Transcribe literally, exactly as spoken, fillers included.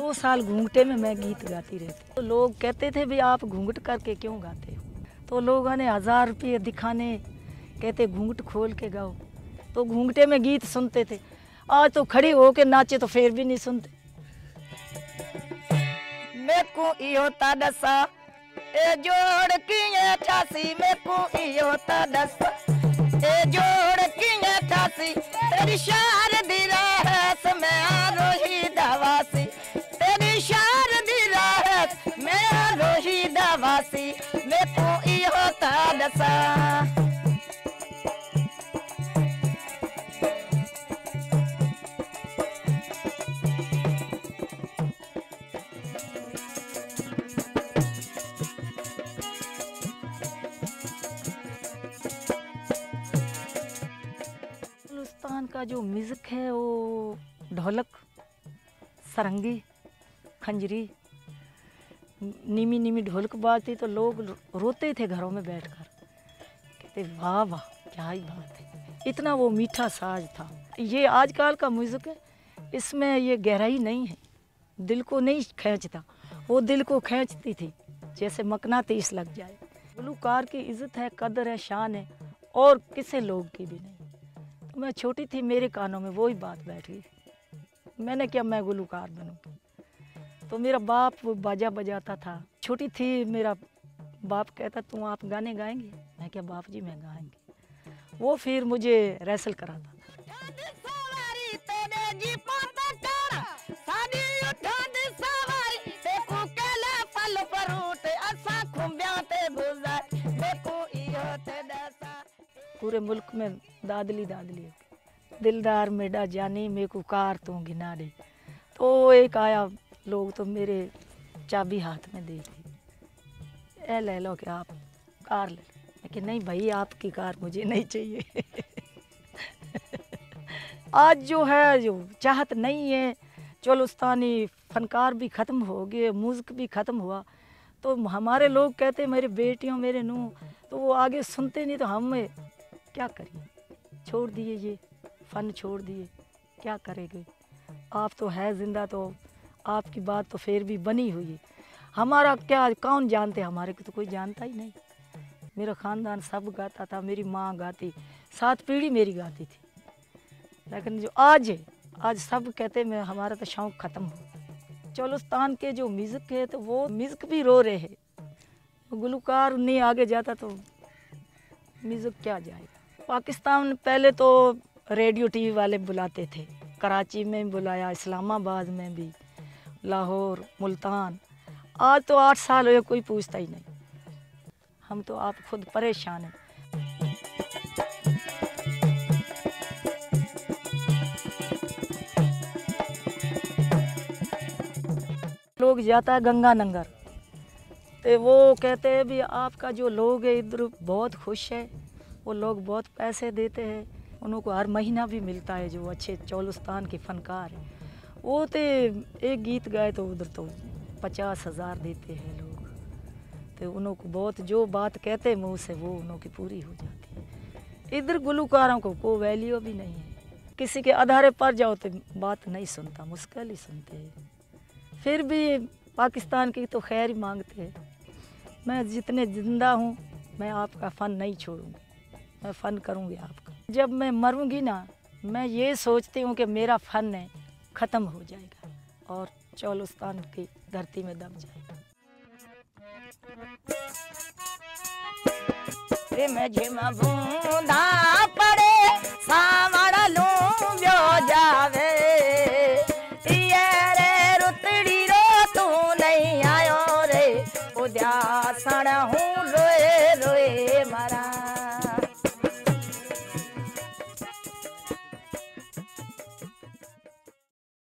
दो साल घूंघटे में मैं गीत गाती रहती। तो लोग कहते थे भी आप घूंघट करके क्यों गाते हो, तो लोगों ने हजार रुपये दिखाने, कहते घूंघट खोल के गाओ। तो घूंघटे में गीत सुनते थे। आज तो खड़ी होके नाचे तो फिर भी नहीं सुनते। मैं को इहो ता दसा ए जोड़ की ठासी, मैं को इहो ता दसा ए जोड़ की ठासी, तेरी शारदी राहत मैं आरोही दवासी, तेरी शारदी राहत मैं आरोही दवासी, मैं को इहो ता दसा। हिंदुस्तान का जो म्यूज़िक है वो ढोलक, सरंगी, खंजरी, नीमी नीमी ढोलक बाजती तो लोग रोते थे घरों में बैठकर, कहते वाह वाह क्या ही बात है, इतना वो मीठा साज था। ये आजकल का म्यूज़िक है, इसमें ये गहराई नहीं है, दिल को नहीं खींचता। वो दिल को खींचती थी जैसे मकनातीस लग जाए। गुलूकार की इज़्ज़त है, कदर है, शान है, और किसी लोग की भी नहीं। मैं छोटी थी, मेरे कानों में वही बात बैठ गई, मैंने क्या मैं गुलूकार बनूँ। तो मेरा बाप वो बाजा बजाता था, छोटी थी, मेरा बाप कहता तुम आप गाने गाएंगे, मैं क्या बाप जी मैं गाएंगे। वो फिर मुझे रेसल कराता था। पूरे मुल्क में दादली दादली दिलदार मेरा जानी मेरे को कार तो गिना दे। तो एक आया लोग तो मेरे चाबी हाथ में दे दी, ए ले लो कि आप कार ले लो। मैं कि नहीं भाई आपकी कार मुझे नहीं चाहिए। आज जो है जो चाहत नहीं है, चोलस्तानी फनकार भी ख़त्म हो गए, म्यूज़िक भी ख़त्म हुआ। तो हमारे लोग कहते मेरे बेटियों मेरे नूह, तो वो आगे सुनते नहीं, तो हम क्या करिए, छोड़ दिए, ये फ़न छोड़ दिए, क्या करेंगे। आप तो है ज़िंदा, तो आपकी बात तो फिर भी बनी हुई है। हमारा क्या कौन जानते, हमारे को तो कोई जानता ही नहीं। मेरा ख़ानदान सब गाता था, मेरी माँ गाती, सात पीढ़ी मेरी गाती थी। लेकिन जो आज है, आज सब कहते मैं हमारा तो शौक़ ख़त्म हो। चोलस्तान के जो म्यूज़िक है तो वो म्यूज़िक भी रो रहे हैं। गुलूकार नहीं आगे जाता तो म्यूज़िक क्या जाएगा। पाकिस्तान पहले तो रेडियो टीवी वाले बुलाते थे, कराची में बुलाया, इस्लामाबाद में भी, लाहौर, मुल्तान। आज तो आठ साल हुए कोई पूछता ही नहीं। हम तो आप खुद परेशान हैं। लोग जाता है गंगा नंगर, तो वो कहते हैं भी आपका जो लोग है इधर बहुत खुश है, वो लोग बहुत पैसे देते हैं, उनको हर महीना भी मिलता है। जो अच्छे चोलस्तान के फनकार हैं वो तो एक गीत गाए तो उधर तो पचास हज़ार देते हैं लोग। तो उनको बहुत जो बात कहते हैं मुँह से वो उनकी पूरी हो जाती है। इधर गुलूकारों को कोई वैल्यू भी नहीं है, किसी के आधारे पर जाओ तो बात नहीं सुनता, मुश्किल ही सुनते हैं। फिर भी पाकिस्तान की तो खैर ही मांगते हैं। मैं जितने ज़िंदा हूँ मैं आपका फ़न नहीं छोड़ूंगी, मैं फ़न करूँगी आपका। जब मैं मरूँगी ना, मैं ये सोचती हूँ कि मेरा फ़न है ख़त्म हो जाएगा और चोलस्तान की धरती में दब जाएगा। मैं झिमा बूंदा पड़े सावड़ लूं जो जावे, ये रे रुतड़ी रो तू नहीं आयो रे, उद्यासण हूँ